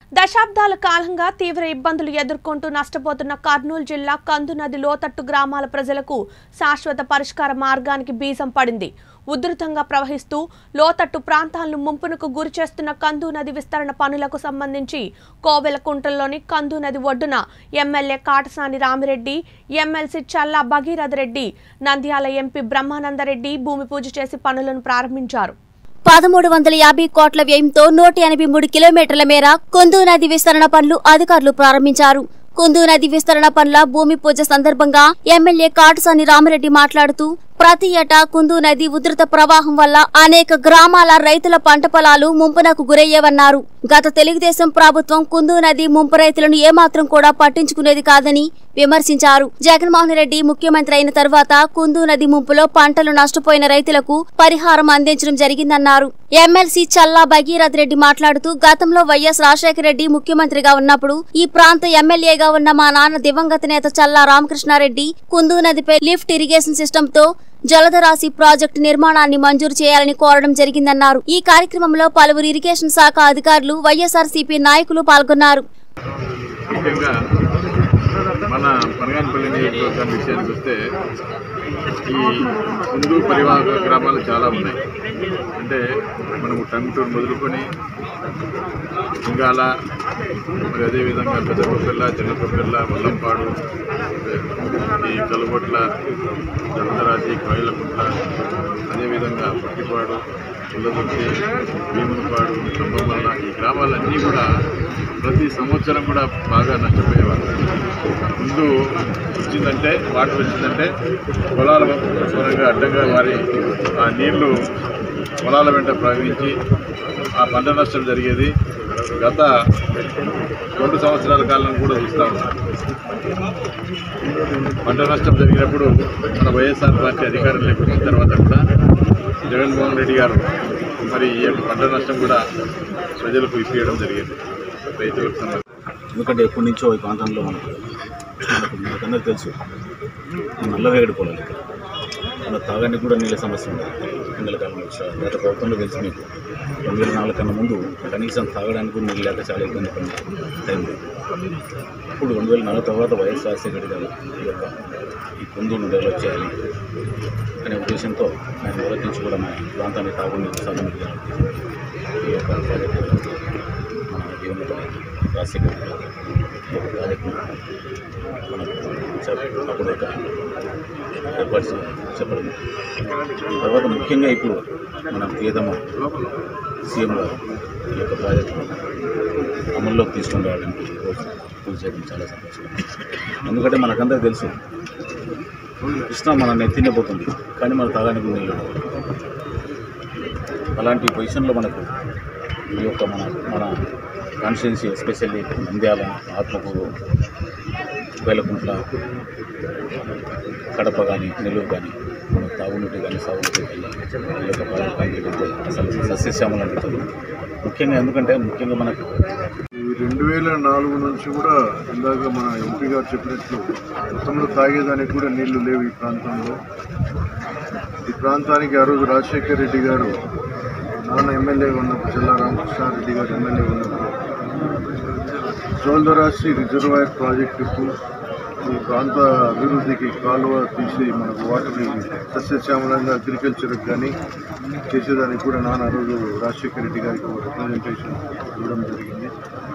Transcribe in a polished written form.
దశాబ్దాల కాలంగా తీవ్ర ఇబ్బందులు ఎదుర్కొంటూ నష్టపోతున్న కర్నూలు జిల్లా కందు నది లోతట్టు గ్రామాల ప్రజలకు శాశ్వత పరిష్కార మార్గానికి బీజం పడింది. ఉధృతంగా ప్రవహిస్తూ లోతట్టు ప్రాంతాలను ముంపునకు గురిచేస్తున్న కందు నది విస్తరణ పనులకు సంబంధించి కోవెలకుంటలోని కందు నది ఒడ్డున MLA Katasani Rami Reddy, MLC Challa Bhagiratha Reddy, Nandyal MP Brahmananda Reddy భూమి పూజ చేసి పనులను ప్రారంభించారు. 1350 కోట్ల వ్యయంతో 183 కిలోమీటర్ల మేర కుందు నది విస్తరణ పనులు అధికారులు ప్రారంభించారు. కుందు నది విస్తరణ పనుల భూమి పూజ సందర్భంగా ఎమ్మెల్యే కాటసాని రామిరెడ్డి మాట్లాడుతూ ప్రతి ఏటా కుందు నది ఉధృత ప్రవాహం వల్ల అనేక గ్రామాల రైతుల పంట పొలాలు ముంపునకు గురయ్యేవన్నారు. గత తెలుగుదేశం ప్రభుత్వం కుందు నది ముంపు రైతులను ఏమాత్రం కూడా పట్టించుకునేది కాదని విమర్శించారు. జగన్మోహన్ రెడ్డి ముఖ్యమంత్రి అయిన తర్వాత కుందు నది ముంపులో పంటలు నష్టపోయిన రైతులకు పరిహారం అందించడం జరిగిందన్నారు. ఎమ్మెల్సీ చల్లా భగీరథ రెడ్డి మాట్లాడుతూ గతంలో వైఎస్ రాజశేఖర రెడ్డి ముఖ్యమంత్రిగా ఉన్నప్పుడు ఈ ప్రాంత ఎమ్మెల్యేగా ఉన్న మా నాన్న దివంగత నేత చల్లా రామకృష్ణారెడ్డి కుందు నదిపై లిఫ్ట్ ఇరిగేషన్ సిస్టమ్ తో జలధరాశి ప్రాజెక్టు నిర్మాణాన్ని మంజూరు చేయాలని కోరడం జరిగిందన్నారు. ఈ కార్యక్రమంలో పలువురు ఇరిగేషన్ శాఖ అధికారులు, వైఎస్ఆర్సీపీ నాయకులు పాల్గొన్నారు. మన పనగానపల్లి నియోజకవర్గం విషయానికి వస్తే ఈ కుందు పరివాహక గ్రామాలు చాలా ఉన్నాయి. అంటే మనము టంగుటూరు మొదలుకొని ఇంగాల, మరి అదేవిధంగా పెద్దకొప్పెల్ల, చిన్నకొప్పెల్ల, వల్లంపాడు, ఈ కలుగొట్ల, జలధరాశి, కోయిలకుంట్ల, అదేవిధంగా పట్టిపాడు, పుల్లదుర్తి, భీమునిపాడు, కంబమల్ల, ఈ గ్రామాలన్నీ కూడా ప్రతి సంవత్సరం కూడా బాగా నష్టపోయేవారు. ముందు వచ్చిందంటే వాటర్ వచ్చిందంటే పొలాల దూరంగా అడ్డంగా మారి ఆ నీళ్లు పొలాల వెంట ప్రవహించి ఆ పంట నష్టం జరిగేది. గత 2 సంవత్సరాల కాలం కూడా చూస్తూ ఉన్నాం. పంట నష్టం జరిగినప్పుడు మన వైఎస్ఆర్ పార్టీ అధికారంలోకి వచ్చిన తర్వాత కూడా జగన్మోహన్ రెడ్డి గారు మరి ఈ యొక్క పంట నష్టం కూడా ప్రజలకు ఇప్పించడం జరిగింది, రైతులకు సంబంధించి. ఎందుకంటే ఎప్పటి నుంచో ఈ ప్రాంతంలో మనకందరూ తెలుసు నల్లవేగడి పొలాలు, మన తాగడానికి కూడా నీళ్ళ సమస్య ఉంది. ఎండల కాలం గత ప్రభుత్వంలో తెలిసి మీకు 2004 కన్నా ముందు కనీసం తాగడానికి కూడా నీళ్ళు లేక చాలా ఇబ్బంది పడిన టైంలో. ఇప్పుడు 2004 తర్వాత వైఎస్ రాజశేఖర రెడ్డి గారు ఈ కుందును డెవలప్ చేయాలి అనే ఉద్దేశంతో ఆయన మొదటి నుంచి కూడా మన ప్రాంతాన్ని తాగునీరు సాగునీరు ఈ యొక్క ప్రాజెక్టు మన జీవన రాజశేఖర రెడ్డి గారు ప్రాజెక్టు మనకు అప్పుడు ఒక ఏర్పాటు చెప్పడం. తర్వాత ముఖ్యంగా ఇప్పుడు మన ప్రియతమ సీఎం గారు ఈ యొక్క ప్రాజెక్టు అమల్లోకి తీసుకుని రావడానికి పూజ చేయడం చాలా సంతోషం. ఎందుకంటే మనకందరూ తెలుసు కృష్ణ మన నెత్తినే పోతుంది, కానీ మన తాగానికి నీళ్ళు. అలాంటి పొజిషన్లో మనకు ఈ యొక్క మన కాన్స్టిట్యున్సీ ఎస్పెషల్లీ నంద్యాల, ఆత్మకూరు, వేలకుంట్ల, కడప కానీ నెల్లూరు కానీ మన తాగునీటి కానీ సాగునీటి కానీ ఈ యొక్క ప్రాజెక్ట్ కంప్లీట్ అయితే అసలు సస్యశ్యామలు అనిపిస్తుంది. ముఖ్యంగా మనకు 2004 నుంచి కూడా ఇందాక మన ఎంపీ గారు చెప్పినట్లు గతంలో తాగేదానికి కూడా నీళ్లు లేవు ఈ ప్రాంతంలో. ఈ ప్రాంతానికి ఆ రోజు రాజశేఖర రెడ్డి గారు నాన్న ఎమ్మెల్యేగా ఉన్నప్పుడు, చల్లా రామకృష్ణారెడ్డి గారు ఎమ్మెల్యేగా ఉన్నప్పుడు జలధరాశి రిజర్వాయర్ ప్రాజెక్టుకు ఈ ప్రాంత అభివృద్ధికి కాలువ తీసి మనకు వాటర్ని సస్యశ్యామలంగా అగ్రికల్చర్కి కానీ చేసేదానికి కూడా నాన్న ఆ రోజు రాజశేఖర రెడ్డి గారికి రిప్రజెంటేషన్ ఇవ్వడం జరిగింది.